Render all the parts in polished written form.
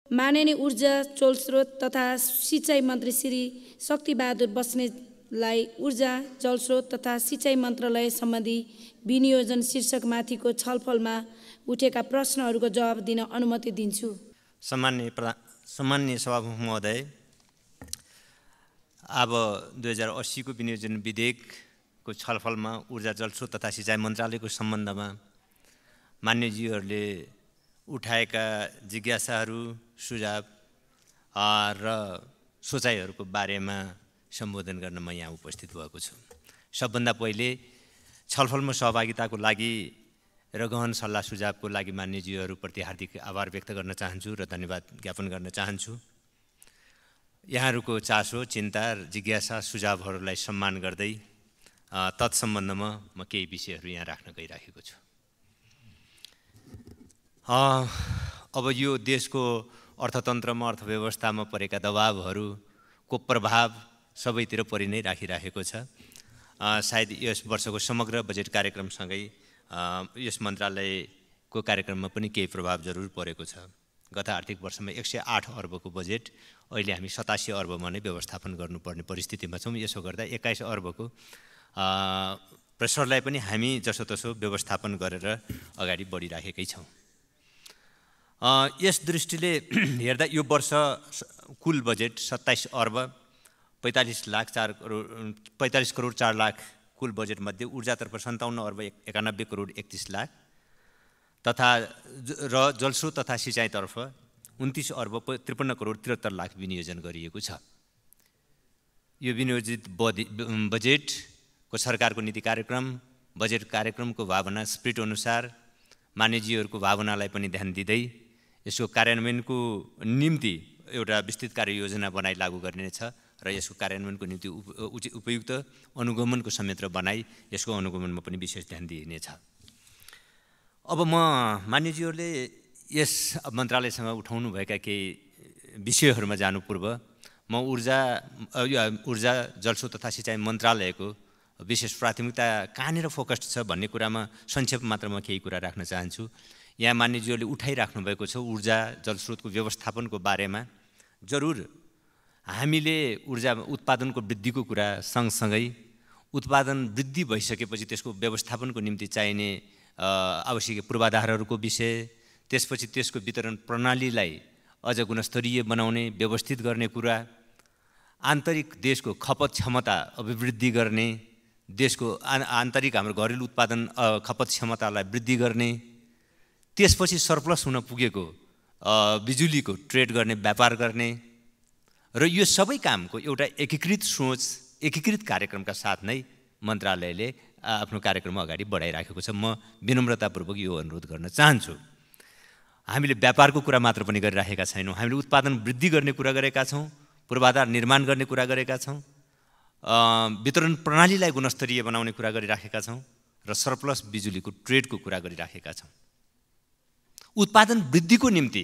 माननीय ऊर्जा जलस्रोत तथा सिँचाइ मन्त्री श्री शक्ति बहादुर बस्नेतलाई ऊर्जा जलस्रोत तथा सिँचाइ मन्त्रालय सम्बन्धी विनियोजन शीर्षकमाथिको छलफलमा उठेका प्रश्नहरूको जवाब दिन अनुमति दिन्छु। सम्माननीय सभामुख महोदय, अब 2080 को विनियोजन विधेयकको छलफलमा ऊर्जा जलस्रोत तथा सिँचाइ मन्त्रालयको सम्बन्धमा मान्यज्यूहरूले उठाएका जिज्ञासाहरू, सुझाव र सोचाइहरूको बारेमा सम्बोधन गर्न म यहाँ उपस्थित भएको छु। सबभन्दा पहिले छलफलमा सहभागिताको लागि र गहन सल्लाह सुझावको लागि मान्यज्यूहरूप्रति हार्दिक आभार व्यक्त गर्न चाहन्छु र धन्यवाद ज्ञापन गर्न चाहन्छु। यहाँहरूको चासो, चिन्ता, जिज्ञासा, सुझावहरूलाई सम्मान गर्दै तत्सम्बन्धमा म केही विषयहरू यहाँ राख्न गइराखेको छु। अब यो देशको अर्थतन्त्रमा, अर्थव्यवस्थामा परेका दबावहरूको प्रभाव सबैतिर परि नै राखिराखेको छ। सायद यस वर्षको समग्र बजेट कार्यक्रमसँगै यस मन्त्रालयको कार्यक्रममा पनि केही प्रभाव जरुर परेको छ। गत आर्थिक वर्षमा 108 अर्बको बजेट अहिले हामी 87 अर्बमा नै व्यवस्थापन गर्नुपर्ने परिस्थितिमा छौँ। यसो गर्दा 21 अर्बको प्रेसरलाई पनि हामी जसोतसो व्यवस्थापन गरेर अगाडि बढिराखेकै छौँ। यस दृष्टिले हेर्दा यो वर्ष कुल बजेट 27 अर्ब 45 करोड 4 लाख कुल बजेटमध्ये ऊर्जातर्फ 57 अर्ब 91 करोड 31 लाख तथा र जलस्रोत तथा सिँचाइतर्फ 29 अर्ब 53 करोड 73 लाख विनियोजन गरिएको छ। यो विनियोजित बजेटको सरकारको नीति कार्यक्रम, बजेट कार्यक्रमको भावना, स्पिरिट अनुसार मान्यज्यूहरूको भावनालाई पनि ध्यान दिँदै यसको कार्यान्वयनको निम्ति एउटा विस्तृत कार्ययोजना बनाई लागू गरिनेछ र यसको कार्यान्वयनको निम्ति उपयुक्त अनुगमनको संयन्त्र बनाई यसको अनुगमनमा पनि विशेष ध्यान दिइनेछ। अब म मान्यज्यूहरूले यस मन्त्रालयसँग उठाउनुभएका केही विषयहरूमा जानु पूर्व म ऊर्जा जलस्रोत तथा सिँचाइ मन्त्रालयको विशेष प्राथमिकता कहाँनिर फोकस्ड छ भन्ने कुरामा संक्षेप मात्रमा केही कुरा राख्न चाहन्छु। यहाँ मान्यज्यूहरूले उठाइराख्नु भएको छ ऊर्जा जलस्रोतको व्यवस्थापनको बारेमा। जरुर हामीले ऊर्जा उत्पादनको वृद्धिको कुरा सँगसँगै उत्पादन वृद्धि भइसकेपछि त्यसको व्यवस्थापनको निम्ति चाहिने आवश्यक पूर्वाधारहरूको विषय, त्यसपछि त्यसको वितरण प्रणालीलाई अझ गुणस्तरीय बनाउने, व्यवस्थित गर्ने कुरा, आन्तरिक देशको खपत क्षमता अभिवृद्धि गर्ने, देशको आन्तरिक हाम्रो घरेलु उत्पादन खपत क्षमतालाई वृद्धि गर्ने, त्यसपछि सरप्लस हुन पुगेको बिजुलीको ट्रेड गर्ने, व्यापार गर्ने र यो सबै कामको एउटा एकीकृत सोच, एकीकृत कार्यक्रमका साथ नै मन्त्रालयले आफ्नो कार्यक्रम अगाडि बढाइराखेको छ। म विनम्रतापूर्वक यो अनुरोध गर्न चाहन्छु। हामीले व्यापारको कुरा मात्र पनि गरिराखेका छैनौँ, हामीले उत्पादन वृद्धि गर्ने कुरा गरेका छौँ, पूर्वाधार निर्माण गर्ने कुरा गरेका छौँ, वितरण प्रणालीलाई गुणस्तरीय बनाउने कुरा गरिराखेका छौँ र सरप्लस बिजुलीको ट्रेडको कुरा गरिराखेका छौँ। उत्पादन वृद्धिको निम्ति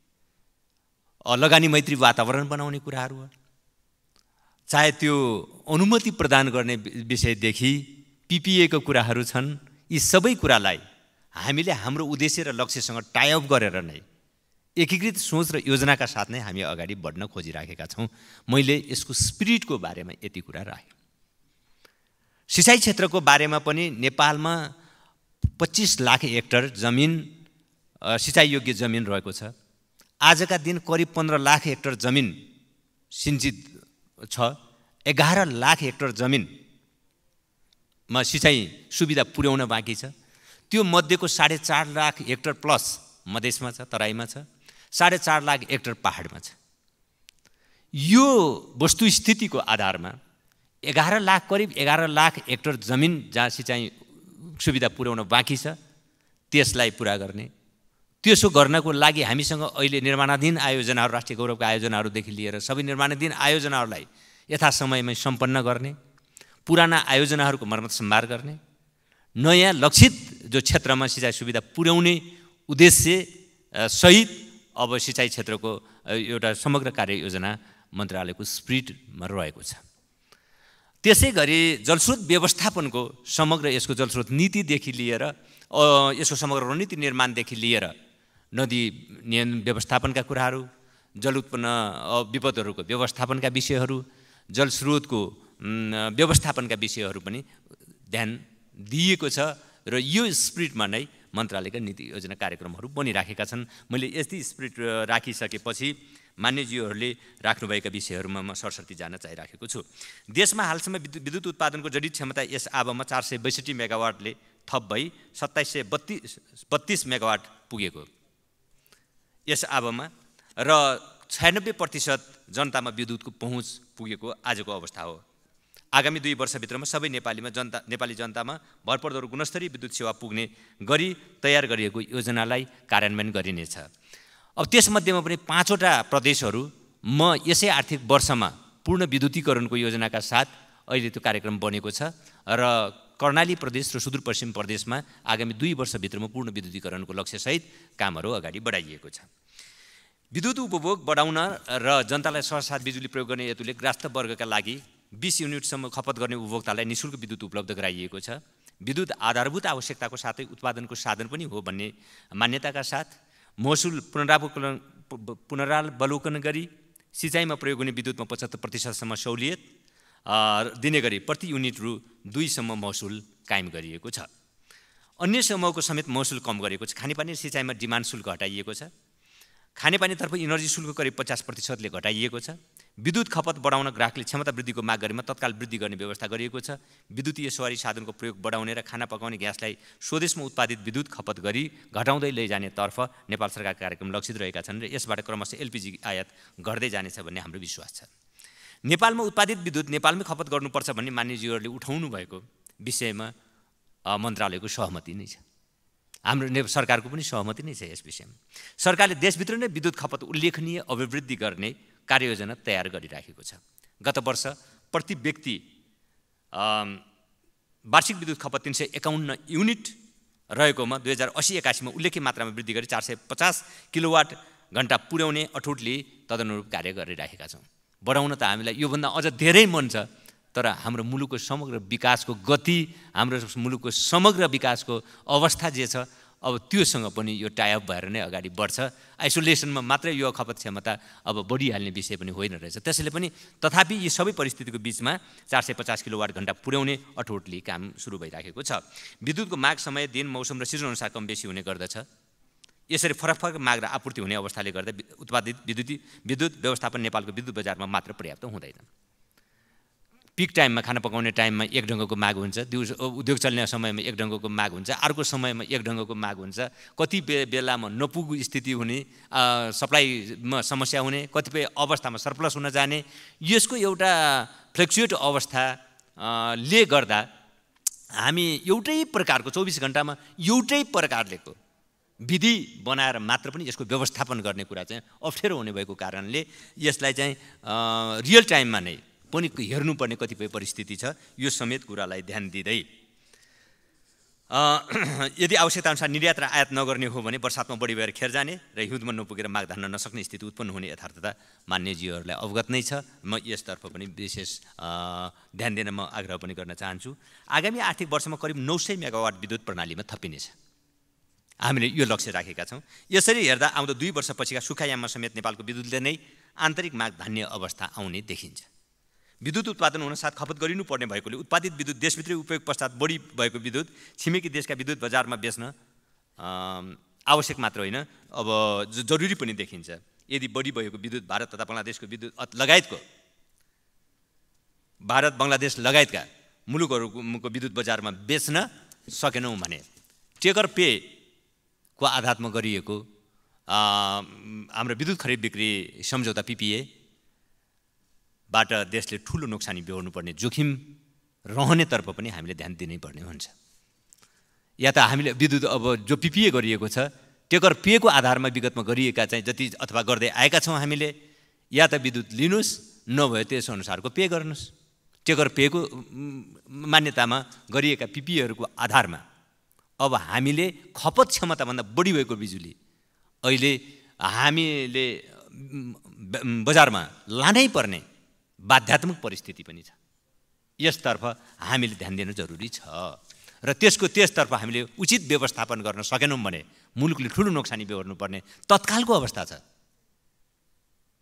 लगानी मैत्री वातावरण बनाउने कुराहरू हो, चाहे त्यो अनुमति प्रदान गर्ने विषयदेखि पीपीएको कुराहरू छन्। यी सबै कुरालाई हामीले हाम्रो उद्देश्य र लक्ष्यसँग टाइअप गरेर नै एकीकृत सोच र योजनाका साथ नै हामी अगाडि बढ्न खोजिराखेका छौँ। मैले यसको स्पिरिटको बारेमा यति कुरा राखेँ। सिँचाइ क्षेत्रको बारेमा पनि नेपालमा 25 लाख हेक्टर जमिन सिँचाइ योग्य जमिन रहेको छ। आजका दिन करिब 15 लाख हेक्टर जमिन सिंचित छ। 11 लाख हेक्टर जमिनमा सिँचाइ सुविधा पुर्याउन बाँकी छ। त्यो मध्येको 4.5 लाख हेक्टर प्लस मधेसमा छ, तराईमा छ, 4.5 लाख हेक्टर पहाडमा छ। यो वस्तुस्थितिको आधारमा 11 लाख करिब 11 लाख हेक्टर जमिन जहाँ सिँचाइ सुविधा पुर्याउन बाँकी छ, त्यसलाई पुरा गर्ने, त्यसो गर्नको लागि हामीसँग अहिले निर्माणाधीन आयोजनाहरू, राष्ट्रिय गौरवका आयोजनाहरूदेखि लिएर सबै निर्माणाधीन आयोजनाहरूलाई यथासमयमै सम्पन्न गर्ने, पुराना आयोजनाहरूको मर्मत सम्भार गर्ने, नयाँ लक्षित जो क्षेत्रमा सिँचाइ सुविधा पुर्याउने उद्देश्य सहित अब सिँचाइ क्षेत्रको एउटा समग्र कार्ययोजना मन्त्रालयको स्पिरिटमा रहेको छ। त्यसै गरी जलस्रोत व्यवस्थापनको समग्र यसको जलस्रोत नीतिदेखि लिएर यसको समग्र रणनीति निर्माणदेखि लिएर नदी व्यवस्थापनका कुराहरू, जल उत्पन्न विपदहरूको व्यवस्थापनका विषयहरू, जलस्रोतको व्यवस्थापनका विषयहरू पनि ध्यान दिएको छ र यो स्पिरिटमा नै मन्त्रालयका नीति योजना कार्यक्रमहरू बनिराखेका छन्। मैले यति स्पिरिट राखिसकेपछि मान्यज्यूहरूले राख्नुभएका विषयहरूमा म सरसर्ती जान चाहिराखेको छु। देशमा हालसम्म विद्युत उत्पादनको जडित क्षमता यस आबमा 462 मेगावाटले थप भई 2732 मेगावाट पुगेको यस आबमा र 96% जनतामा विद्युतको पहुँच पुगेको आजको अवस्था हो। आगामी 2 वर्षभित्रमा सबै नेपाली जनतामा भरपर्दो र गुणस्तरीय विद्युत सेवा पुग्ने गरी तयार गरिएको योजनालाई कार्यान्वयन गरिनेछ। अब त्यसमध्येमा पनि 5वटा प्रदेशहरू म यसै आर्थिक वर्षमा पूर्ण विद्युतीकरणको योजनाका साथ अहिले त्यो कार्यक्रम बनेको छ र कर्णाली प्रदेश र सुदूरपश्चिम प्रदेशमा आगामी 2 वर्षभित्रमा पूर्ण विद्युतीकरणको लक्ष्यसहित कामहरू अगाडि बढाइएको छ। विद्युत उपभोग बढाउन र जनतालाई सहजसाथ बिजुली प्रयोग गर्ने हेतुले ग्रास्थ वर्गका लागि 20 युनिटसम्म खपत गर्ने उपभोक्तालाई निःशुल्क विद्युत उपलब्ध गराइएको छ। विद्युत आधारभूत आवश्यकताको साथै उत्पादनको साधन पनि हो भन्ने मान्यताका साथ महसुल पुनरावलोकन गरी सिँचाइमा प्रयोग हुने विद्युतमा 75% सहुलियत दिने गरी प्रति युनिट रु 2 सम्म महसुल कायम गरिएको छ। अन्य समूहको समेत महसुल कम गरिएको छ। खानेपानी र सिँचाइमा डिमान्ड शुल्क हटाइएको छ। खानेपानीतर्फ इनर्जी शुल्क करिब 50%ले घटाइएको छ। विद्युत खपत बढाउन ग्राहकले क्षमता वृद्धिको माग गरेमा तत्काल वृद्धि गर्ने व्यवस्था गरिएको छ। विद्युतीय सवारी साधनको प्रयोग बढाउने र खाना पकाउने ग्यासलाई स्वदेशमा उत्पादित विद्युत खपत गरी घटाउँदै लैजानेतर्फ नेपाल सरकारका कार्यक्रम लक्षित रहेका छन् र यसबाट क्रमशः एलपीजी आयात घट्दै जानेछ भन्ने हाम्रो विश्वास छ। नेपालमा उत्पादित विद्युत नेपालमै खपत गर्नुपर्छ भन्ने मान्यज्यूहरूले उठाउनु भएको विषयमा मन्त्रालयको सहमति नै छ। हाम्रो सरकारको पनि सहमति नै छ यस विषयमा। सरकारले देशभित्र नै विद्युत खपत उल्लेखनीय अभिवृद्धि गर्ने कार्ययोजना तयार गरिराखेको छ। गत वर्ष प्रति व्यक्ति वार्षिक विद्युत खपत 351 युनिट रहेकोमा 2080-81 मा उल्लेख्य मात्रामा वृद्धि गरी 450 किलोवाट घण्टा पुर्याउने अठोटले तदनुरूप कार्य गरिराखेका छौँ। बढाउन त हामीलाई योभन्दा अझ धेरै मन छ, तर हाम्रो मुलुकको समग्र विकासको गति, हाम्रो मुलुकको समग्र विकासको अवस्था जे छ अब त्योसँग पनि यो टाइअप भएर नै अगाडि बढ्छ। आइसोलेसनमा मात्रै यो खपत क्षमता अब बढिहाल्ने विषय पनि होइन रहेछ। त्यसैले पनि तथापि यी सबै परिस्थितिको बिचमा 450 किलोवाट घण्टा पुर्याउने अठोटले काम सुरु भइराखेको छ। विद्युतको माग समय, दिन, मौसम र सिजन अनुसार कम बेसी हुने गर्दछ। यसरी फरक फरक माग र आपूर्ति हुने अवस्थाले गर्दा उत्पादित विद्युत व्यवस्थापन नेपालको विद्युत बजारमा मात्र पर्याप्त हुँदैन। पिक टाइममा खाना पकाउने टाइममा एक ढङ्गको माग हुन्छ, दिउँसो उद्योग चल्ने समयमा एक ढङ्गको माग हुन्छ, अर्को समयमा एक ढङ्गको माग हुन्छ, कति बेलामा नपुगु स्थिति हुने, सप्लाईमा समस्या हुने, कतिपय अवस्थामा सरप्लस हुन जाने, यसको एउटा फ्लक्चुएट अवस्थाले गर्दा हामी एउटै प्रकारको 24 घण्टामा एउटै प्रकारलेको विधि बनाएर मात्र पनि यसको व्यवस्थापन गर्ने कुरा चाहिँ अप्ठ्यारो हुने भएको कारणले यसलाई चाहिँ रियल टाइममा नै पनि हेर्नुपर्ने कतिपय परिस्थिति छ। यो समेत कुरालाई ध्यान दिँदै यदि आवश्यकता अनुसार निर्यात र आयात नगर्ने हो भने बर्सातमा बढी भएर खेर जाने र हिउँदमा नपुगेर माग धान्न नसक्ने स्थिति उत्पन्न हुने यथार्थता मान्यज्यूहरूलाई अवगत नै छ। म यसतर्फ पनि विशेष ध्यान दिन म आग्रह पनि गर्न चाहन्छु। आगामी आर्थिक वर्षमा करिब 900 मेगावाट विद्युत प्रणालीमा थपिनेछ। हामीले यो लक्ष्य राखेका छौँ। यसरी हेर्दा आउँदो 2 वर्षपछिका सुखायाममा समेत नेपालको विद्युतले नै आन्तरिक माग धान्ने अवस्था आउने देखिन्छ। विद्युत उत्पादन हुन साथ खपत गरिनुपर्ने भएकोले उत्पादित विद्युत देशभित्रै उपयोग पश्चात बढी भएको विद्युत छिमेकी देशका विद्युत बजारमा बेच्न आवश्यक मात्र होइन, अब जरुरी पनि देखिन्छ। यदि बढी भएको विद्युत भारत तथा बङ्गलादेशको विद्युत भारत बङ्गलादेश लगायतका मुलुकहरूको विद्युत बजारमा बेच्न सकेनौँ भने टेकर पे को आधारमा गरिएको हाम्रो विद्युत खरिद बिक्री सम्झौता PPA बाट देशले ठुलो नोक्सानी बेहोर्नुपर्ने जोखिम रहनेतर्फ पनि हामीले ध्यान दिनै पर्ने हुन्छ। या त हामीले विद्युत अब जो PPA गरिएको छ टेकर पेको आधारमा विगतमा गरिएका चाहिँ जति अथवा गर्दै आएका छौँ हामीले, या त विद्युत लिनुहोस्, नभए त्यस अनुसारको पे गर्नुहोस्। टेकर पेको मान्यतामा गरिएका PPAहरूको आधारमा अब हामीले खपत क्षमताभन्दा बढी भएको बिजुली अहिले हामीले बजारमा लानै पर्ने बाध्यात्मक परिस्थिति पनि छ। यसतर्फ हामीले ध्यान दिनु जरुरी छ र त्यसतर्फ हामीले उचित व्यवस्थापन गर्न सकेनौँ भने मुलुकले ठुलो नोक्सानी बेहोर्नुपर्ने तत्कालको अवस्था छ।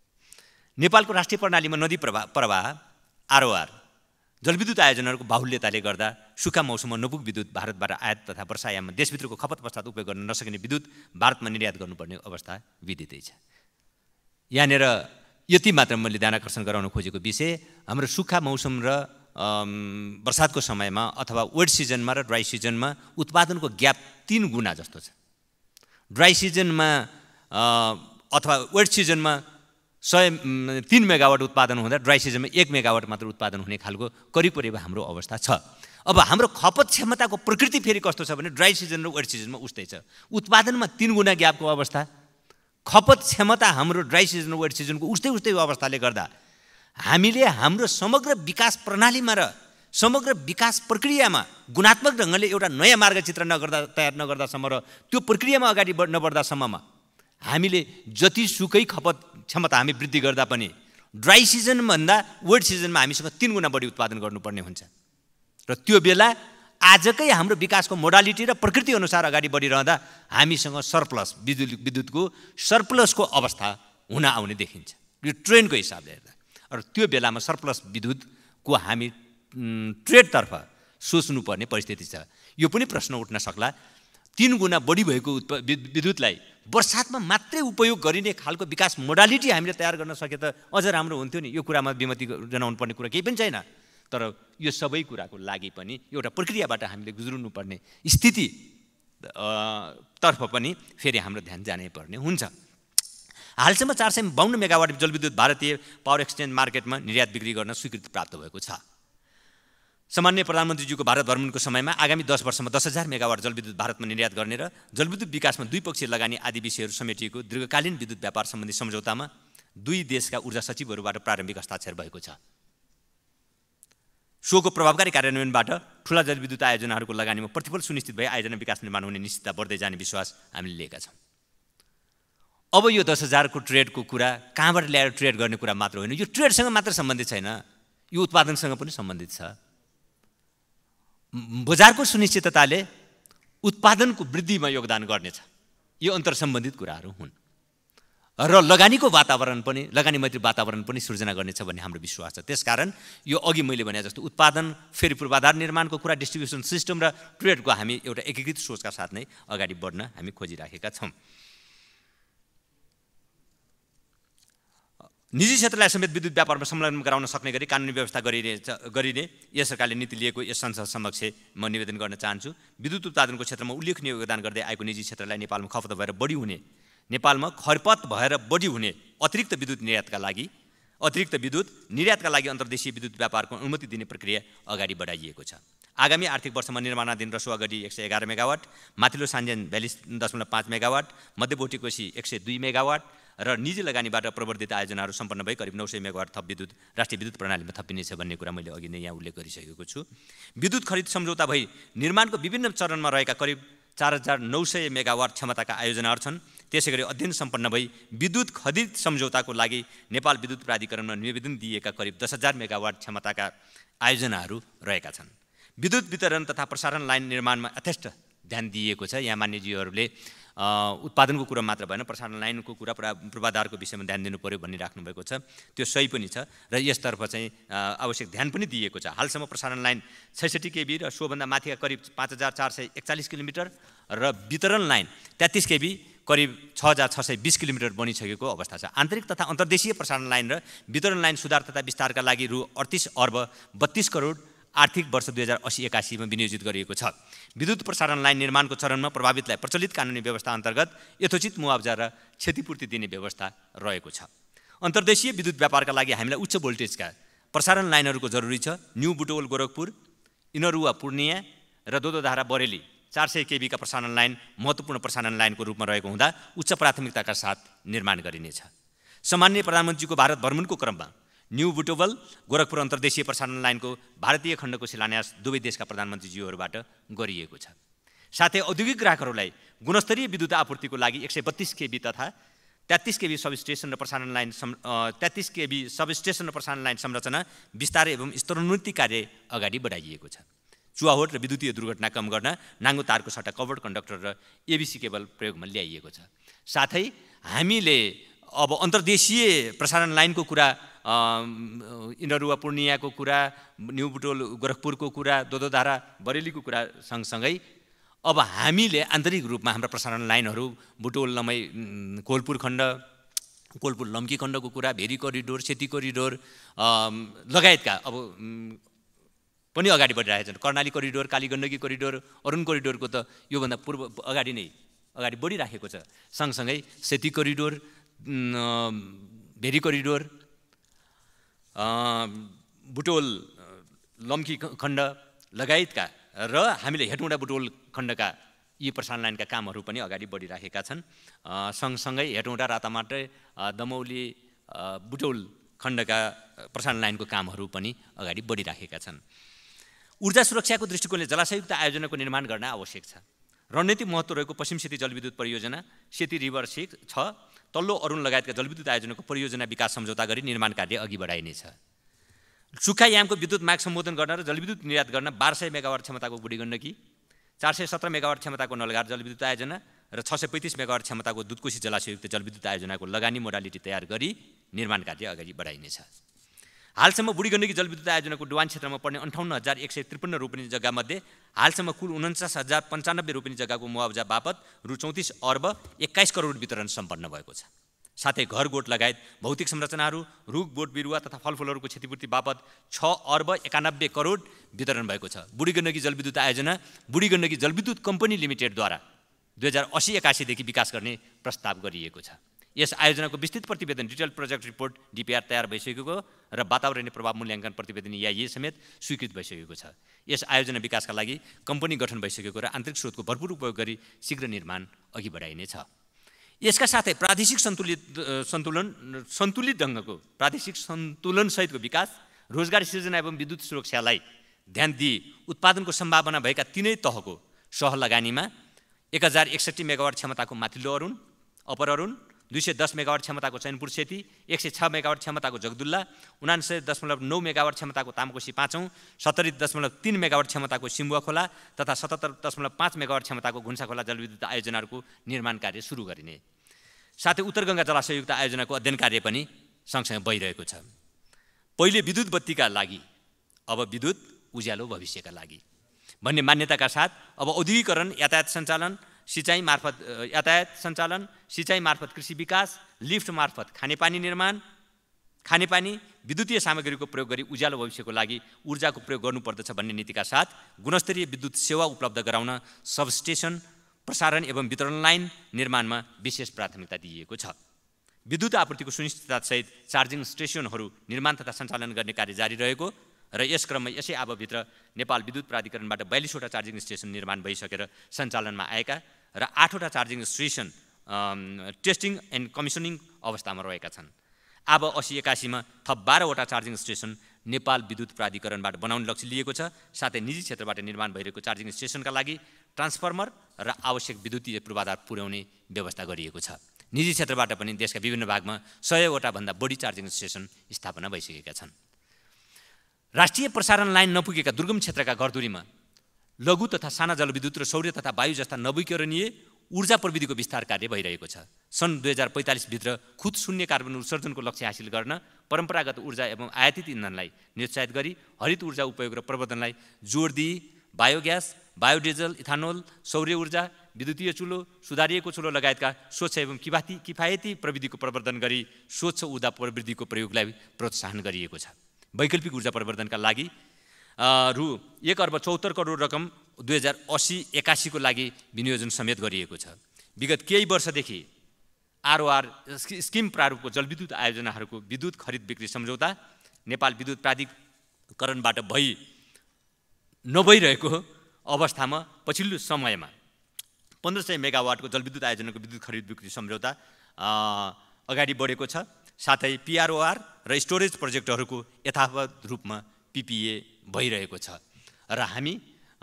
नेपालको राष्ट्रिय प्रणालीमा नदी प्रवाह आरओआर जलविद्युत आयोजनाहरूको बाहुल्यताले गर्दा सुक्खा मौसममा नपुग विद्युत भारतबाट आयात तथा वर्षायाममा देशभित्रको खपत पश्चात उपयोग गर्न नसकिने विद्युत भारतमा निर्यात गर्नुपर्ने अवस्था विदितै छ। यहाँनिर यति मात्र मैले ध्यान आकर्षण गराउन खोजेको विषय हाम्रो सुक्खा मौसम र बर्सातको समयमा अथवा वेट सिजनमा र ड्राई सिजनमा उत्पादनको ग्याप 3 गुणा जस्तो छ। ड्राई सिजनमा अथवा वेट सिजनमा 3 मेगावाट उत्पादन हुँदा ड्राई सिजनमा 1 मेगावाट मात्र उत्पादन हुने खालको करिब हाम्रो अवस्था छ। अब हाम्रो खपत क्षमताको प्रकृति फेरि कस्तो छ भने ड्राई सिजन र वेट सिजनमा उस्तै छ। उत्पादनमा 3 गुणा ग्यापको अवस्था, खपत क्षमता हाम्रो ड्राई सिजन र वेट सिजनको उस्तै अवस्थाले गर्दा हामीले हाम्रो समग्र विकास प्रणालीमा र समग्र विकास प्रक्रियामा गुणात्मक ढङ्गले एउटा नयाँ मार्गचित्र तयार नगर्दासम्म र त्यो प्रक्रियामा अगाडि नबढ्दासम्ममा हामीले जतिसुकै खपत क्षमता हामी वृद्धि गर्दा पनि ड्राई सिजनभन्दा वेट सिजनमा हामीसँग 3 गुणा बढी उत्पादन गर्नुपर्ने हुन्छ। र त्यो बेला आजकै हाम्रो विकासको मोडालिटी र प्रकृति अनुसार अगाडि बढिरहँदा हामीसँग सरप्लस विद्युतको सरप्लसको अवस्था हुन आउने देखिन्छ यो ट्रेन्डको हिसाबले हेर्दा। र त्यो बेलामा सरप्लस विद्युतको हामी ट्रेडतर्फ सोच्नुपर्ने परिस्थिति छ। यो पनि प्रश्न उठ्न सक्ला 3 गुणा बढी भएको विद्युतलाई बर्सातमा मात्रै उपयोग गरिने खालको विकास मोडालिटी हामीले तयार गर्न सके त अझ राम्रो हुन्थ्यो नि। यो कुरामा विमति जनाउनु पर्ने कुरा केही पनि छैन। तर यो सबै कुराको लागि पनि एउटा प्रक्रियाबाट हामीले गुज्रिनुपर्ने स्थिति तर्फ पनि फेरि हाम्रो ध्यान जानै पर्ने हुन्छ। हालसम्म 452 मेगावाट जलविद्युत भारतीय पावर एक्सचेन्ज मार्केटमा निर्यात बिक्री गर्न स्वीकृति प्राप्त भएको छ। सामान्य प्रधानमन्त्रीज्यूको भारत भ्रमणको समयमा आगामी 10 वर्षमा 10,000 मेगावाट जलविद्युत भारतमा निर्यात गर्ने र जलविद्युत विकासमा द्विपक्षीय लगानी आदि विषयहरू समेटिएको दीर्घकालीन विद्युत व्यापार सम्बन्धी सम्झौतामा 2 देशका ऊर्जा सचिवहरूबाट प्रारम्भिक हस्ताक्षर भएको छ। सोको प्रभावकारी कार्यान्वयनबाट ठूला जलविद्युत आयोजनाहरूको लगानीमा प्रतिफल सुनिश्चित भई आयोजना विकास निर्माण हुने निश्चितता बढ्दै जाने विश्वास हामीले लिएका छौँ। अब यो 10,000 को ट्रेडको कुरा कहाँबाट ल्याएर ट्रेड गर्ने कुरा मात्र होइन, यो ट्रेडसँग मात्र सम्बन्धित छैन, यो उत्पादनसँग पनि सम्बन्धित छ। बजारको सुनिश्चितताले उत्पादनको वृद्धिमा योगदान गर्नेछ, यो अन्तर सम्बन्धित कुराहरू हुन्। र लगानीको वातावरण पनि लगानी मैत्री वातावरण पनि सृजना गर्नेछ भन्ने हाम्रो विश्वास छ। त्यसकारण यो अघि मैले भने जस्तो उत्पादन फेरि पूर्वाधार निर्माणको कुरा, डिस्ट्रिब्युसन सिस्टम र ट्रेडको हामी एउटा एकीकृत सोचका साथ नै अगाडि बढ्न हामी खोजिराखेका छौँ। निजी क्षेत्रलाई समेत विद्युत व्यापारमा संलग्न गराउन सक्ने गरी कानुनी व्यवस्था गरिने यस सरकारले नीति लिएको यस संसद समक्ष म निवेदन गर्न चाहन्छु। विद्युत उत्पादनको क्षेत्रमा उल्लेखनीय योगदान गर्दै आएको निजी क्षेत्रलाई नेपालमा खपत भएर बढी हुने अतिरिक्त विद्युत निर्यातका लागि अन्तर्देशीय विद्युत व्यापारको अनुमति दिने प्रक्रिया अगाडि बढाइएको छ। आगामी आर्थिक वर्षमा निर्माणाधीन रसुवागढी 111 मेगावाट, माथिल्लो सान्जेन 42.5 मेगावाट, मध्यबोटी कोशी 102 मेगावाट र निजी लगानीबाट प्रवर्धित आयोजनाहरू सम्पन्न भई करिब 900 मेगावाट थप विद्युत राष्ट्रिय विद्युत प्रणालीमा थपिनेछ भन्ने कुरा मैले अघि नै यहाँ उल्लेख गरिसकेको छु। विद्युत खरिद सम्झौता भई निर्माणको विभिन्न चरणमा रहेका करिब 4,900 मेगावाट क्षमताका आयोजनाहरू छन्। त्यसैगरी अध्ययन सम्पन्न भई विद्युत खरिद सम्झौताको लागि नेपाल विद्युत प्राधिकरणमा निवेदन दिएका करिब 10,000 मेगावाट क्षमताका आयोजनाहरू रहेका छन्। विद्युत वितरण तथा प्रसारण लाइन निर्माणमा यथेष्ट ध्यान दिएको छ। यहाँ मान्यज्यूहरूले उत्पादनको कुरा मात्र भएन, प्रसारण लाइनको कुरा पूर्वाधारको विषयमा ध्यान दिनु पर्यो भनी राख्नुभएको छ। त्यो सही पनि छ र यसतर्फ चाहिँ आवश्यक ध्यान पनि दिएको छ। हालसम्म प्रसारण लाइन 66 केबी र सोभन्दा माथिका करिब 5,441 किलोमिटर र वितरण लाइन 33 केबी करिब 6,620 किलोमिटर बनिसकेको अवस्था छ। आन्तरिक तथा अन्तर्देशीय प्रसारण लाइन र वितरण लाइन सुधार तथा विस्तारका लागि रु 38 अर्ब 32 करोड आर्थिक वर्ष 2080-81 मा विनियोजित गरिएको छ। विद्युत प्रसारण लाइन निर्माणको चरणमा प्रभावितलाई प्रचलित कानुनी व्यवस्था अन्तर्गत यथोचित मुआवजा र क्षतिपूर्ति दिने व्यवस्था रहेको छ। अन्तर्देशीय विद्युत व्यापारका लागि हामीलाई उच्च भोल्टेजका प्रसारण लाइनहरूको जरुरी छ। न्यू बुटोल गोरखपुर, इनरुवा पूर्णिया र दोदोधारा बरेली 400 केबी का प्रसारण लाइन महत्त्वपूर्ण प्रसारण लाइनको रूपमा रहेको हुँदा उच्च प्राथमिकताका साथ निर्माण गरिनेछ। सामान्य प्रधानमन्त्रीको भारत भ्रमणको क्रममा न्यू बुटोल गोरखपुर अन्तर्देशीय प्रसारण लाइनको भारतीय खण्डको शिलान्यास दुवै देशका प्रधानमन्त्रीज्यूहरूबाट गरिएको छ। साथै औद्योगिक ग्राहकहरूलाई गुणस्तरीय विद्युत आपूर्तिको लागि 132 केबी तथा 33 केबी सबस्टेसन र प्रसारण लाइन संरचना विस्तार एवं स्तरोन्नति कार्य अगाडि बढाइएको छ। चुहावट र विद्युतीय दुर्घटना कम गर्न नाङ्गो तारको सट्टा कभर्ड कन्डक्टर र एबीसी केबल प्रयोगमा ल्याइएको छ। साथै हामीले अब अन्तर्देशीय प्रसारण लाइनको कुरा, इन्द्ररुवा पूर्णियाको कुरा, न्यू बुटोल गोरखपुरको कुरा, दोदोधारा बरेलीको कुरा सँगसँगै अब हामीले आन्तरिक रूपमा हाम्रा प्रसारण लाइनहरू बुटोल लमै कोलपुर खण्ड, कोलपुर लम्की खण्डको कुरा, भेरी करिडोर, सेती करिडोर लगायतका अब पनि अगाडि बढिरहेका छन्। कर्णाली करिडोर, कालीगण्डकी करिडोर, अरुण करिडोरको त योभन्दा पूर्व अगाडि नै अगाडि बढिराखेको छ। सँगसँगै सेती करिडोर, भेरी करिडोर, बुटोल लम्की खण्ड लगायतका र हामीले हेटौँडा बुटोल खण्डका यी प्रसारण लाइनका कामहरू पनि अगाडि बढिराखेका छन्। सँगसँगै हेटौँडा, रातामाटे, दमौली, बुटोल खण्डका प्रसारण लाइनको कामहरू पनि अगाडि बढिराखेका छन्। ऊर्जा सुरक्षाको दृष्टिकोणले जलाशययुक्त आयोजनाको निर्माण गर्न आवश्यक छ। रणनीतिक महत्त्व रहेको पश्चिम सेती जलविद्युत परियोजना, सेती रिभर 6 छ, तल्लो अरुण लगायतका जलविद्युत आयोजनाको परियोजना विकास सम्झौता गरी निर्माण कार्य अघि बढाइनेछ। सुक्खा यामको विद्युत माग सम्बोधन गर्न र जलविद्युत निर्यात गर्न 1200 मेगावाट क्षमताको बुढीगण्डकी, 417 मेगावाट क्षमताको नलगार जलविद्युत आयोजना र 635 मेगावाट क्षमताको दुधकोशी जलाशययुक्त जलविद्युत आयोजनाको लगानी मोडालिटी तयार गरी निर्माण कार्य अगाडि बढाइनेछ। हालसम्म बुढीगण्डकी जलविद्युत आयोजनाको डुवान क्षेत्रमा पर्ने 58,153 रोपनी जग्गामध्ये हालसम्म कुल 49,095 रोपनी जग्गाको मुआवजा बापत रु 34 अर्ब 21 करोड वितरण सम्पन्न भएको छ। साथै घर गोठ लगायत भौतिक संरचनाहरू, रुख बोट बिरुवा तथा फलफुलहरूको क्षतिपूर्ति बापत 6 अर्ब 91 करोड वितरण भएको छ। बुढीगण्डकी जलविद्युत आयोजना बुढीगण्डकी जलविद्युत कम्पनी लिमिटेडद्वारा 2080-81 देखि विकास गर्ने प्रस्ताव गरिएको छ। यस आयोजनाको विस्तृत प्रतिवेदन डिटेल प्रोजेक्ट रिपोर्ट DPR तयार भइसकेको र वातावरणीय प्रभाव मूल्याङ्कन प्रतिवेदन EIA समेत स्वीकृत भइसकेको छ। यस आयोजना विकासका लागि कम्पनी गठन भइसकेको र आन्तरिक स्रोतको भरपूर उपयोग गरी शीघ्र निर्माण अघि बढाइनेछ। यसका साथै प्रादेशिक सन्तुलित ढङ्गको प्रादेशिक सन्तुलनसहितको विकास, रोजगार सृजना एवं विद्युत सुरक्षालाई ध्यान दिई उत्पादनको सम्भावना भएका तीनै तहको सहलगानीमा 1061 मेगावाट क्षमताको माथिल्लो अरुण, अपर अरुण, 210 मेगावाट क्षमताको चैनपुर सेती, 106 मेगावाट क्षमताको जगदुल्ला, 99.9 मेगावाट क्षमताको तामकोशी 5औं, 70.3 मेगावाट क्षमताको सिम्बुवा खोला तथा 77.5 मेगावाट क्षमताको घुन्सा खोला जलविद्युत आयोजनाहरूको निर्माण कार्य सुरु गरिने। साथै उत्तर गङ्गा जलाशययुक्त आयोजनाको अध्ययन कार्य पनि सँगसँगै भइरहेको छ। पहिले विद्युत बत्तीका लागि, अब विद्युत उज्यालो भविष्यका लागि भन्ने मान्यताका साथ अब औद्योगिकरण, यातायात सञ्चालन, सिँचाइ मार्फत कृषि विकास, लिफ्ट मार्फत खानेपानी निर्माण, खानेपानी विद्युतीय सामग्रीको प्रयोग गरी उज्यालो भविष्यको लागि ऊर्जाको प्रयोग गर्नुपर्दछ भन्ने नीतिका साथ गुणस्तरीय विद्युत सेवा उपलब्ध गराउन सबस्टेसन, प्रसारण एवं वितरण लाइन निर्माणमा विशेष प्राथमिकता दिइएको छ। विद्युत आपूर्तिको सुनिश्चिततासहित चार्जिङ स्टेसनहरू निर्माण तथा सञ्चालन गर्ने कार्य जारी रहेको र यस क्रममा यसै अवधिभित्र नेपाल विद्युत प्राधिकरणबाट 42वटा चार्जिङ स्टेसन निर्माण भइसकेर सञ्चालनमा आएका र 8वटा charging station testing and commissioning अवस्थामा रहेका छन्। अब 80-81 मा थप 12वटा चार्जिङ स्टेसन नेपाल विद्युत प्राधिकरणबाट बनाउने लक्ष्य लिएको छ। साथै निजी क्षेत्रबाट निर्माण भइरहेको चार्जिङ स्टेसनका लागि ट्रान्सफर्मर र आवश्यक विद्युतीय पूर्वाधार पुर्याउने व्यवस्था गरिएको छ। निजी क्षेत्रबाट पनि देशका विभिन्न भागमा 100वटा भन्दा बढी चार्जिङ स्टेसन स्थापना भइसकेका छन्। राष्ट्रिय प्रसारण लाइन नपुगेका दुर्गम क्षेत्रका घरधुरीमा लघु तथा साना जलविद्युत र सौर्य तथा वायु जस्ता नवीकरणीय ऊर्जा प्रविधिको विस्तार कार्य भइरहेको छ। सन् 2045 भित्र खुद शून्य कार्बन उत्सर्जनको लक्ष्य हासिल गर्न परम्परागत ऊर्जा एवं आयातित इन्धनलाई निरुत्साहित गरी हरित ऊर्जा उपयोग र प्रवर्धनलाई जोड दिई बायोग्यास, बायोडिजल, इथानोल, सौर्य ऊर्जा, विद्युतीय चुलो, सुधारिएको चुलो लगायतका स्वच्छ एवं किफायती प्रविधिको प्रवर्धन गरी स्वच्छ ऊर्जा प्रविधिको प्रयोगलाई प्रोत्साहन गरिएको छ। वैकल्पिक ऊर्जा प्रवर्धनका लागि रु 1 अर्ब 74 करोड रकम 2080-81 को लागि विनियोजन समेत गरिएको छ। विगत केही वर्षदेखि ROR स्किम प्रारूपको जलविद्युत आयोजनाहरूको विद्युत खरिद बिक्री सम्झौता नेपाल विद्युत प्राधिकरणबाट नभइरहेको अवस्थामा पछिल्लो समयमा 1500 मेगावाटको जलविद्युत आयोजनाको विद्युत खरिद बिक्री सम्झौता अगाडि बढेको छ। साथै PROR र स्टोरेज प्रोजेक्टहरूको यथावत रूपमा PPA भइरहेको छ र हामी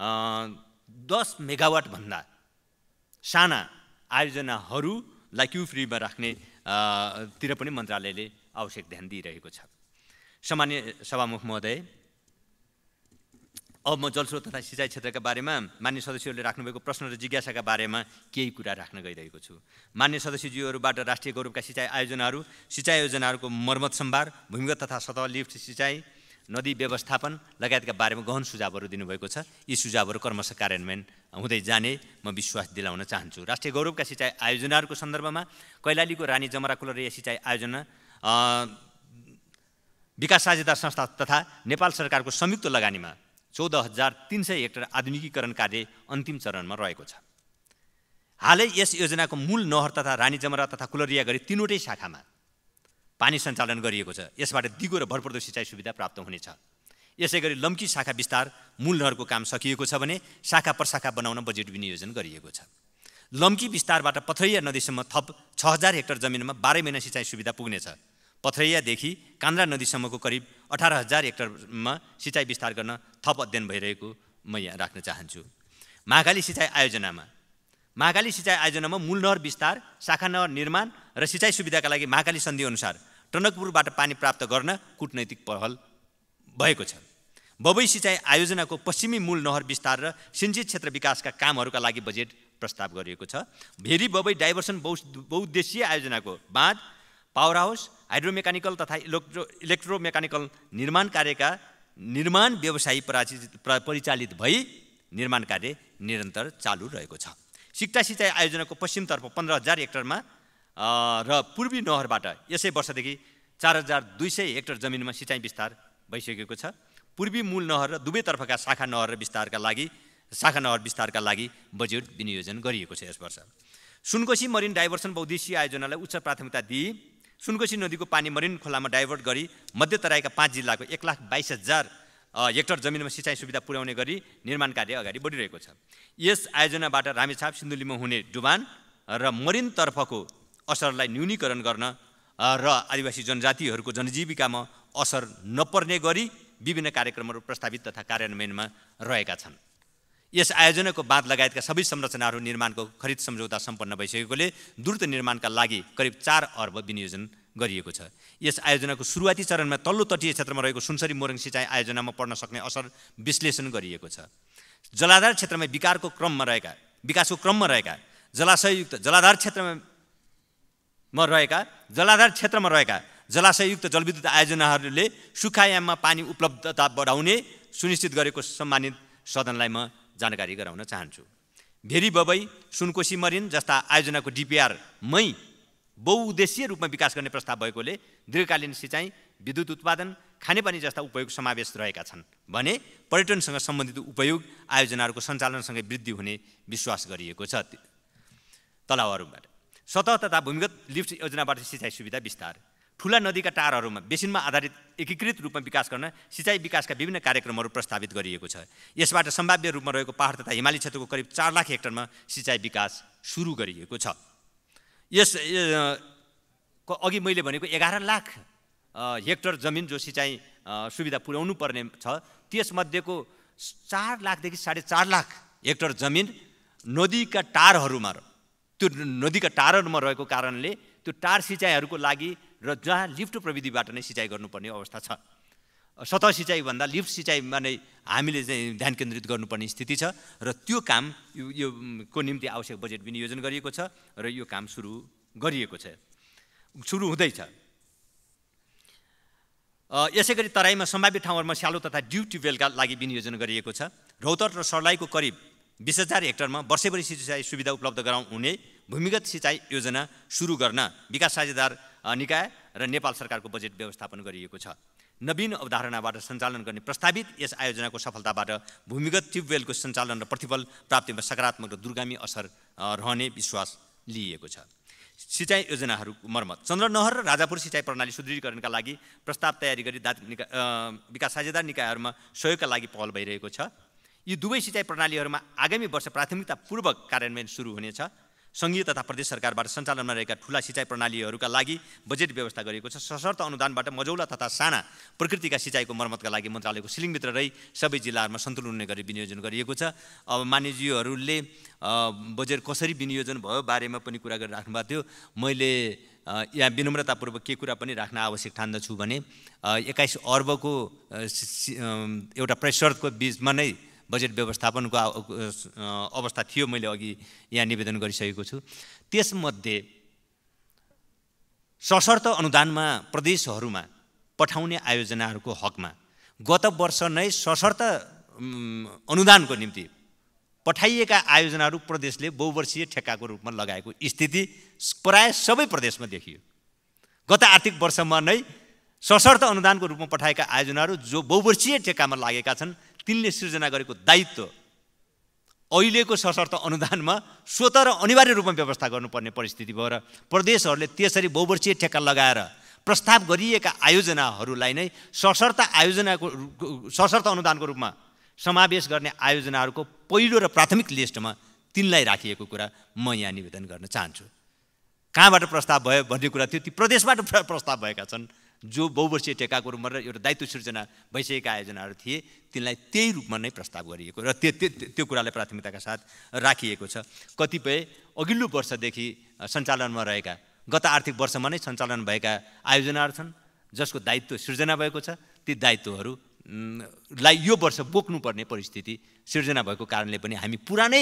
10 मेगावाट भन्दा साना आयोजनाहरूलाई क्यू फ्रीमा राख्ने तिर पनि मन्त्रालयले आवश्यक ध्यान दिइरहेको छ। सामान्य सभामुख महोदय, अब म जलस्रोत तथा सिँचाइ क्षेत्रका बारेमा मान्य सदस्यहरूले राख्नुभएको प्रश्न र जिज्ञासाका बारेमा केही कुरा राख्न गइरहेको छु। मान्य सदस्यज्यूहरूबाट राष्ट्रिय गौरवका सिँचाइ आयोजनाहरू, सिँचाइ योजनाहरूको मर्मत सम्भार, भूमिगत तथा सतह लिफ्ट सिँचाइ, नदी व्यवस्थापन लगायतका बारेमा गहन सुझावहरू दिनुभएको छ। यी सुझावहरू क्रमशः कार्यान्वयन हुँदै जाने म विश्वास दिलाउन चाहन्छु। राष्ट्रिय गौरवका सिँचाइ आयोजनाहरूको सन्दर्भमा कैलालीको रानी जमरा कुलरिया सिँचाइ आयोजना विकास साझेदार संस्था तथा नेपाल सरकारको संयुक्त लगानीमा 14,300 हेक्टर आधुनिकीकरण कार्य अन्तिम चरणमा रहेको छ। हालै यस योजनाको मूल नहर तथा रानी जमरा तथा कुलरिया गरी तीनवटै शाखामा पानी सञ्चालन गरिएको छ। यसबाट दिगो र भरपर्दो सिँचाइ सुविधा प्राप्त हुनेछ। यसैगरी लम्की शाखा विस्तार मूल नहरको काम सकिएको छ भने शाखा प्रशाखा बनाउन बजेट विनियोजन गरिएको छ। लम्की विस्तारबाट पथरैया नदीसम्म थप 6,000 हेक्टर जमिनमा 12 महिना सिँचाइ सुविधा पुग्नेछ। पथरैयादेखि कान्द्रा नदीसम्मको करिब 18,000 हेक्टरमा सिँचाइ विस्तार गर्न थप अध्ययन भइरहेको म यहाँ राख्न चाहन्छु। महाकाली सिँचाइ आयोजनामा मूल नहर विस्तार, शाखा नहर निर्माण र सिँचाइ सुविधाका लागि महाकाली सन्धि अनुसार टनकपुरबाट पानी प्राप्त गर्न कूटनैतिक पहल भएको छ। बबई सिँचाइ आयोजनाको पश्चिमी मूल नहर विस्तार र सिन्चित क्षेत्र विकासका कामहरूका लागि बजेट प्रस्ताव गरिएको छ। भेरी बबई डाइभर्सन बहुउद्देश्यीय आयोजनाको बाँध, पावर हाउस, हाइड्रोमेकानिकल तथा इलेक्ट्रोमेकानिकल निर्माण कार्यका निर्माण व्यवसायी परिचालित भई निर्माण कार्य निरन्तर चालू रहेको छ। सिक्टा सिँचाइ आयोजनाको पश्चिमतर्फ 15,000 हेक्टरमा र पूर्वी नहरबाट यसै वर्षदेखि 4,200 हेक्टर जमिनमा सिँचाइ विस्तार भइसकेको छ। पूर्वी मूल नहर र दुवैतर्फका शाखा नहर विस्तारका लागि बजेट विनियोजन गरिएको छ। यस वर्ष सुनकोशी मरिन डाइभर्सन बहुउद्देश्यीय आयोजनालाई उच्च प्राथमिकता दिई सुनकोशी नदीको पानी मरिन खोलामा डाइभर्ट गरी मध्य तराईका 5 जिल्लाको 1,22,000 हेक्टर जमिनमा सिँचाइ सुविधा पुर्याउने गरी निर्माण कार्य अगाडि बढिरहेको छ। यस आयोजनाबाट रामेछाप, सिन्धुलीमा हुने डुबान र मरिन तर्फको असरलाई न्यूनीकरण गर्न र आदिवासी जनजातिहरूको जनजीविकामा असर नपर्ने गरी विभिन्न कार्यक्रमहरू प्रस्तावित तथा कार्यान्वयनमा रहेका छन्। यस आयोजनाको बाँध लगायतका सबै संरचनाहरू निर्माणको खरिद सम्झौता सम्पन्न भइसकेकोले द्रुत निर्माणका लागि करिब 4 अर्ब विनियोजन गरिएको छ। यस आयोजनाको सुरुवाती चरणमा तल्लो तटीय क्षेत्रमा रहेको सुनसरी मोरङ सिँचाइ आयोजनामा पर्न सक्ने असर विश्लेषण गरिएको छ। जलाधार क्षेत्रमा विकासको क्रममा रहेका जलाधार क्षेत्रमा रहेका जलाशययुक्त जलविद्युत आयोजनाहरूले सुखायाममा पानी उपलब्धता बढाउने सुनिश्चित गरेको सम्मानित सदनलाई म जानकारी गराउन चाहन्छु। भेरी बबई, सुनकोशी मरिन जस्ता आयोजनाको डिपिआर मै बहुउद्देश्यीय रूपमा विकास गर्ने प्रस्ताव भएकोले दीर्घकालीन सिँचाइ, विद्युत उत्पादन, खानेपानी जस्ता उपयोग समावेश रहेका छन् भने पर्यटनसँग सम्बन्धित उपयोग आयोजनाहरूको सञ्चालनसँगै वृद्धि हुने विश्वास गरिएको छ। तलाउहरूबाट सतह तथा भूमिगत लिफ्ट योजनाबाट सिँचाइ सुविधा विस्तार, ठुला नदीका टारहरूमा बेसिनमा आधारित एकीकृत रूपमा विकास गर्न सिँचाइ विकासका विभिन्न कार्यक्रमहरू प्रस्तावित गरिएको छ। यसबाट सम्भाव्य रूपमा रहेको पहाड तथा हिमाली क्षेत्रको करिब 4 लाख हेक्टरमा सिँचाइ विकास सुरु गरिएको छ। यस अघि मैले भनेको 11 लाख हेक्टर जमिन जो सिँचाइ सुविधा पुर्याउनु पर्ने छ, त्यसमध्येको 4 लाखदेखि 4.5 लाख हेक्टर जमिन नदीका टारहरूमा रहेको कारणले त्यो टार सिँचाइहरूको लागि र जहाँ लिफ्ट प्रविधिबाट नै सिँचाइ गर्नुपर्ने अवस्था छ। सतह सिँचाइभन्दा लिफ्ट सिँचाइमा नै हामीले चाहिँ ध्यान केन्द्रित गर्नुपर्ने स्थिति छ र त्यो काम को निम्ति आवश्यक बजेट विनियोजन गरिएको छ र यो काम सुरु हुँदैछ। यसै गरी तराईमा सम्भाव्य ठाउँहरूमा स्यालो तथा ड्यू ट्युबवेलका लागि विनियोजन गरिएको छ। रौतहट र सर्लाहीको करिब 20,000 हेक्टरमा वर्षैभरि सिँचाइ सुविधा उपलब्ध गराउने भूमिगत सिँचाइ योजना सुरु गर्न विकास साझेदार निकाय र नेपाल सरकारको बजेट व्यवस्थापन गरिएको छ। नवीन अवधारणाबाट सञ्चालन गर्ने प्रस्तावित यस आयोजनाको सफलताबाट भूमिगत ट्युबवेलको सञ्चालन र प्रतिफल प्राप्तिमा सकारात्मक र दूरगामी असर रहने विश्वास लिइएको छ। सिँचाइ योजनाहरूको मर्मत, चन्द्रनहर र राजापुर सिँचाइ प्रणाली सुदृढीकरणका लागि प्रस्ताव तयारी गरी विकास साझेदार निकायहरूमा सहयोगका लागि पहल भइरहेको छ। यी दुवै सिँचाइ प्रणालीहरूमा आगामी वर्ष प्राथमिकतापूर्वक कार्यान्वयन सुरु हुनेछ। सङ्घीय तथा प्रदेश सरकारबाट सञ्चालनमा रहेका ठुला सिँचाइ प्रणालीहरूका लागि बजेट व्यवस्था गरिएको छ। सशर्त अनुदानबाट मझौला तथा साना प्रकृतिका सिँचाइको मर्मतका लागि मन्त्रालयको सिलिङभित्र रही सबै जिल्लाहरूमा सन्तुलन हुने गरी विनियोजन गरिएको छ। अब मान्यज्यूहरूले बजेट कसरी विनियोजन भयो बारेमा पनि कुरा गरिराख्नु भएको थियो। मैले यहाँ विनम्रतापूर्वक के कुरा पनि राख्न आवश्यक ठान्दछु भने 21 अर्बको एउटा प्रेसरको बीचमा नै बजेट व्यवस्थापनको अवस्था थियो। मैले अघि यहाँ निवेदन गरिसकेको छु। त्यसमध्ये सशर्त अनुदानमा प्रदेशहरूमा पठाउने आयोजनाहरूको हकमा गत वर्ष नै सशर्त अनुदानको निम्ति पठाइएका आयोजनाहरू प्रदेशले बहुवर्षीय ठेक्काको रूपमा लगाएको स्थिति प्राय सबै प्रदेशमा देखियो। गत आर्थिक वर्षमा नै सशर्त अनुदानको रूपमा पठाएका आयोजनाहरू जो बहुवर्षीय ठेक्कामा लागेका छन् तिनले सिर्जना गरेको दायित्व अहिलेको सशर्त अनुदानमा स्वतः र अनिवार्य रूपमा व्यवस्था गर्नुपर्ने परिस्थिति भएर प्रदेशहरूले त्यसरी बहुवर्षीय ठेक्का लगाएर प्रस्ताव गरिएका आयोजनाहरूलाई नै सशर्त अनुदानको रूपमा समावेश गर्ने आयोजनाहरूको पहिलो र प्राथमिक लिस्टमा तिनलाई राखिएको कुरा म यहाँ निवेदन गर्न चाहन्छु। कहाँबाट प्रस्ताव भयो भन्ने कुरा थियो, ती प्रदेशबाट प्रस्ताव भएका छन्। जो बहुवर्षीय ठेक्काको रूपमा र एउटा दायित्व सिर्जना भइसकेका आयोजनाहरू थिए तिनलाई त्यही रूपमा नै प्रस्ताव गरिएको र त्यो कुरालाई प्राथमिकताका साथ राखिएको छ। कतिपय अघिल्लो वर्षदेखि सञ्चालनमा रहेका गत आर्थिक वर्षमा नै सञ्चालन भएका आयोजनाहरू छन् जसको दायित्व सिर्जना भएको छ। ती दायित्वहरूलाई यो वर्ष बोक्नुपर्ने परिस्थिति सिर्जना भएको कारणले पनि हामी पुरानै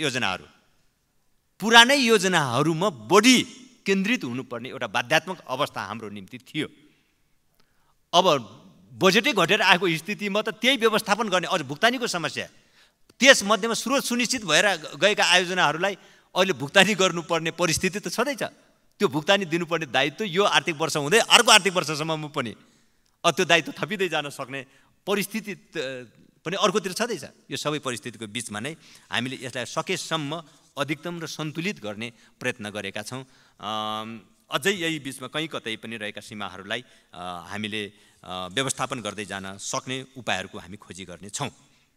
योजनाहरूमा बढी केन्द्रित हुनुपर्ने एउटा बाध्यात्मक अवस्था हाम्रो निम्ति थियो। अब बजेटै घटेर आएको स्थितिमा त त्यही व्यवस्थापन गर्ने, अझ भुक्तानीको समस्या, त्यसमध्येमा स्रोत सुनिश्चित भएर गएका आयोजनाहरूलाई अहिले भुक्तानी गर्नुपर्ने परिस्थिति त छँदैछ। त्यो भुक्तानी दिनुपर्ने दायित्व यो आर्थिक वर्ष हुँदै अर्को आर्थिक वर्षसम्म पनि त्यो दायित्व थपिँदै जान सक्ने परिस्थिति पनि अर्कोतिर छँदैछ। यो सबै परिस्थितिको बिचमा नै हामीले यसलाई सकेसम्म अधिकतम र सन्तुलित गर्ने प्रयत्न गरेका छौँ। अझै यही बिचमा कहीँ कतै पनि रहेका सीमाहरूलाई हामीले व्यवस्थापन गर्दै जान सक्ने उपायहरूको हामी खोजी गर्नेछौँ।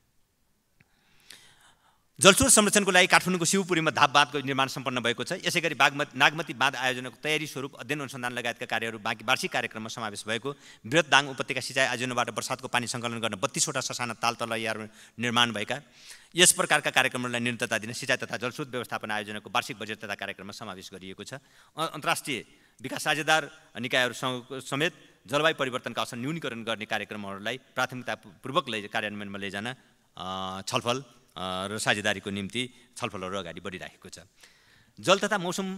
जलस्रोत संरक्षणको लागि काठमाडौँको शिवपुरीमा धाप बाँधको निर्माण सम्पन्न भएको छ। यसै गरी नागमती बाँध आयोजनाको तयारी स्वरूप अध्ययन अनुसन्धान लगायतका कार्यहरू वार्षिक कार्यक्रममा समावेश भएको। बृहत दाङ उपत्यका सिँचाइ आयोजनाबाट वर्षातको पानी सङ्कलन गर्न 32वटा ससाना ताल तलैयाहरू निर्माण भएका। यस प्रकारका कार्यक्रमहरूलाई निरन्तरता दिन सिँचाइ तथा जलस्रोत व्यवस्थापन आयोजनाको वार्षिक बजेट तथा कार्यक्रममा समावेश गरिएको छ। अन्तर्राष्ट्रिय विकास साझेदार निकायहरू समेत जलवायु परिवर्तनका असर न्यूनीकरण गर्ने कार्यक्रमहरूलाई प्राथमिकतापूर्वक कार्यान्वयनमा लैजान छलफल र साझेदारीको निम्ति छलफलहरू अगाडि बढिरहेको छ। जल तथा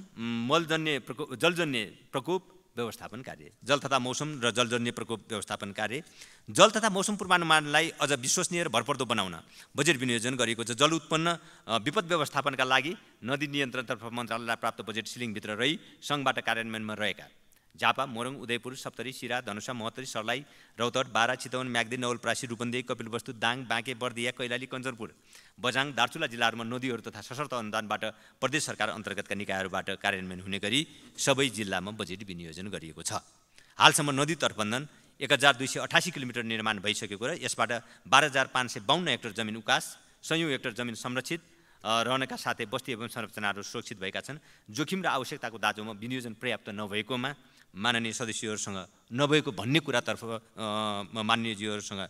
जलजन्य प्रकोप व्यवस्थापन कार्य। जल तथा मौसम र जलजन्य प्रकोप व्यवस्थापन कार्य। जल तथा मौसम पूर्वानुमानलाई अझ विश्वसनीय र भरपर्दो बनाउन बजेट विनियोजन गरिएको छ। जल उत्पन्न विपद व्यवस्थापनका लागि नदी नियन्त्रणतर्फ मन्त्रालयलाई प्राप्त बजेट सिलिङभित्र रही सङ्घबाट कार्यान्वयनमा रहेका झापा, मोरङ, उदयपुर, सप्तरी, सिरा, धनुषा, महोत्तरी, सर्लाही, रौतहट, बारा, चितवन, म्याग्दी, नवलपरासी, रूपन्देही, कपिलवस्तु, दाङ, बाँके, बर्दिया, कैलाली, कञ्चनपुर, बझाङ, दार्चुला जिल्लाहरूमा नदीहरू तथा सशर्त अनुदानबाट प्रदेश सरकार अन्तर्गतका निकायहरूबाट कार्यान्वयन हुने गरी सबै जिल्लामा बजेट विनियोजन गरिएको छ। हालसम्म नदी तटबन्धन 1288 किलोमिटर निर्माण भइसकेको र यसबाट 12552 हेक्टर जमिन उकास, 100 हेक्टर जमिन संरक्षित रहनका साथै बस्ती एवं संरचनाहरू सुरक्षित भएका छन्। जोखिम र आवश्यकताको दाँजोमा विनियोजन पर्याप्त नभएकोमा माननीय सदस्यहरूसँग नभएको भन्ने कुरातर्फ माननीयज्यूहरूसँग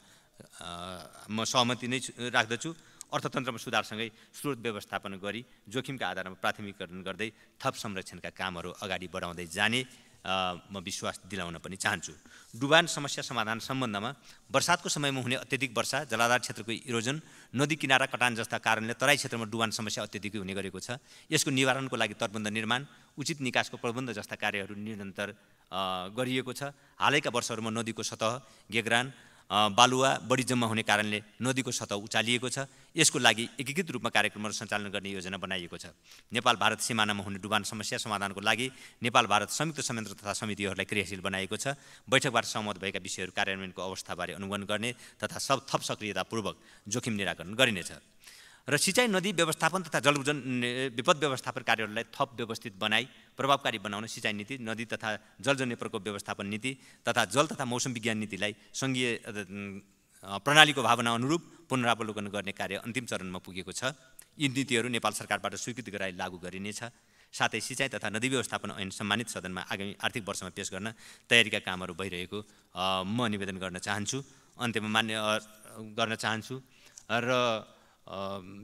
म सहमति नै राख्दछु। अर्थतन्त्रमा सुधारसँगै स्रोत व्यवस्थापन गरी जोखिमका आधारमा प्राथमिकीकरण गर्दै थप संरक्षणका कामहरू अगाडि बढाउँदै जाने म विश्वास दिलाउन पनि चाहन्छु। डुबान समस्या समाधान सम्बन्धमा वर्षातको समयमा हुने अत्यधिक वर्षा, जलाधार क्षेत्रको इरोजन, नदी किनारा कटान जस्ता कारणले तराई क्षेत्रमा डुबान समस्या अत्यधिक हुने गरेको छ। यसको निवारणको लागि तटबन्ध निर्माण, उचित निकासको प्रबन्ध जस्ता कार्यहरू निरन्तर गरिएको छ। हालैका वर्षहरूमा नदीको सतह, गेग्रान, बालुवा बढी जम्मा हुने कारणले नदीको सतह उचालिएको छ। यसको लागि एकीकृत रूपमा कार्यक्रमहरू सञ्चालन गर्ने योजना बनाइएको छ। नेपाल भारत सिमानामा हुने डुबान समस्या समाधानको लागि नेपाल भारत संयुक्त संयन्त्र तथा समितिहरूलाई क्रियाशील बनाएको छ। बैठकबाट सहमत भएका विषयहरू कार्यान्वयनको अवस्थाबारे अनुगमन गर्ने तथा थप सक्रियतापूर्वक जोखिम निराकरण गरिनेछ। र सिँचाइ नदी व्यवस्थापन तथा विपद व्यवस्थापन कार्यहरूलाई थप व्यवस्थित बनाई प्रभावकारी बनाउन सिँचाइ नीति, नदी तथा जलजन्य प्रकोप व्यवस्थापन नीति तथा जल तथा मौसम विज्ञान नीतिलाई सङ्घीय प्रणालीको भावना अनुरूप पुनरावलोकन गर्ने कार्य अन्तिम चरणमा पुगेको छ। यी नीतिहरू नेपाल सरकारबाट स्वीकृति गराई लागू गरिनेछ। साथै सिँचाइ तथा नदी व्यवस्थापन ऐन सम्मानित सदनमा आगामी आर्थिक वर्षमा पेश गर्न तयारीका कामहरू भइरहेको म निवेदन गर्न चाहन्छु। अन्त्यमा मान्य गर्न चाहन्छु र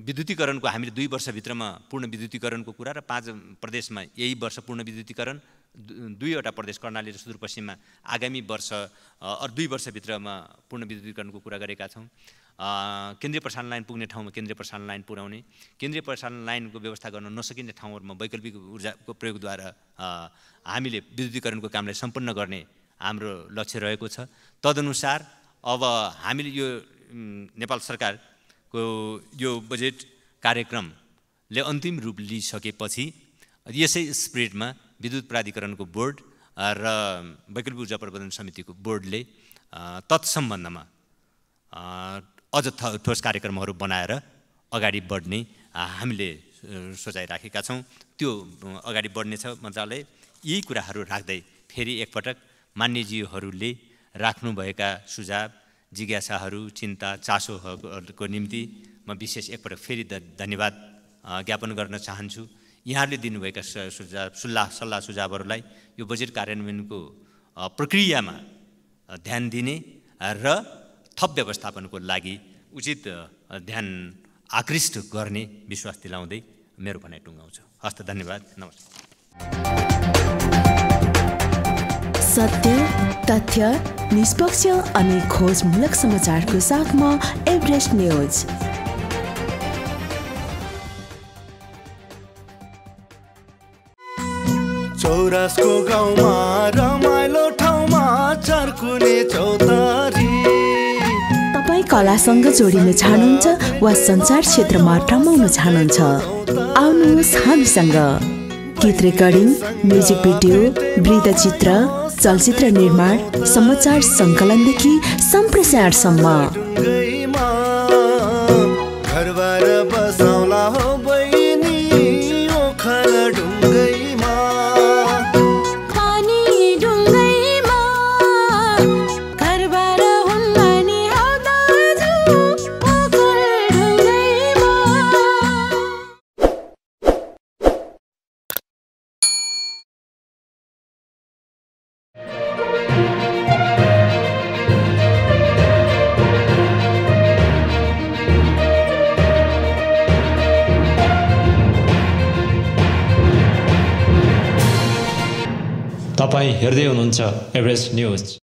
विद्युतीकरणको हामीले 2 वर्षभित्रमा पूर्ण विद्युतीकरणको कुरा र 5 प्रदेशमा यही वर्ष पूर्ण विद्युतीकरण, दुईवटा प्रदेश कर्णाली र सुदूरपश्चिममा आगामी वर्ष 2 वर्षभित्रमा पूर्ण विद्युतीकरणको कुरा गरेका छौँ। केन्द्रीय प्रसारण लाइन पुग्ने ठाउँमा केन्द्रीय प्रसारण लाइन पुर्याउने, केन्द्रीय प्रसारण लाइनको व्यवस्था गर्न नसकिने ठाउँहरूमा वैकल्पिक ऊर्जाको प्रयोगद्वारा हामीले विद्युतीकरणको कामलाई सम्पन्न गर्ने हाम्रो लक्ष्य रहेको छ। तदनुसार अब हामीले यो नेपाल सरकारको यो बजेट कार्यक्रमले अन्तिम रूप लिइसकेपछि यसै स्पिरिटमा विद्युत प्राधिकरणको बोर्ड र वैकल्पिक ऊर्जा प्रबन्धन समितिको बोर्डले तत्सम्बन्धमा अझ ठोस कार्यक्रमहरू बनाएर अगाडि बढ्ने हामीले सोचाइराखेका छौँ। त्यो अगाडि बढ्नेछ मन्त्रालय। यही कुराहरू राख्दै फेरि एकपटक मान्यज्यूहरूले राख्नुभएका सुझाव, जिज्ञासाहरू, चिन्ता, चासोहरूको निम्ति म विशेष एकपटक फेरि धन्यवाद ज्ञापन गर्न चाहन्छु। यहाँहरूले दिनुभएका सल्लाह सुझावहरूलाई यो बजेट कार्यान्वयनको प्रक्रियामा ध्यान दिने र थप व्यवस्थापनको लागि उचित ध्यान आकृष्ट गर्ने विश्वास दिलाउँदै मेरो भनाइ टुङ्गाउँछु। हस्त, धन्यवाद, नमस्कार। सत्य, तथ्य, निष्पक्ष अनि खोजमूलक समाचारको साथमा एभरेस्ट न्यूज। चौरासको गाउँमा रमाइलो ठाउँमा चर्कुने चौतारी। तपाईँ कलासँग जोडिन चाहनुहुन्छ वा सञ्चार क्षेत्रमा रमाउन चाहनुहुन्छ, आउनुहोस् हामीसँग। गीत रेकर्डिङ, म्युजिक भिडियो, वृत्तचित्र, चलचित्र निर्माण, समाचार सङ्कलनदेखि सम्प्रेषणसम्म। घरबार बसाउला हो बहिनी ओखर ढुङ्गैमा। तपाईँ हेर्दै हुनुहुन्छ एभरेस्ट न्यूज।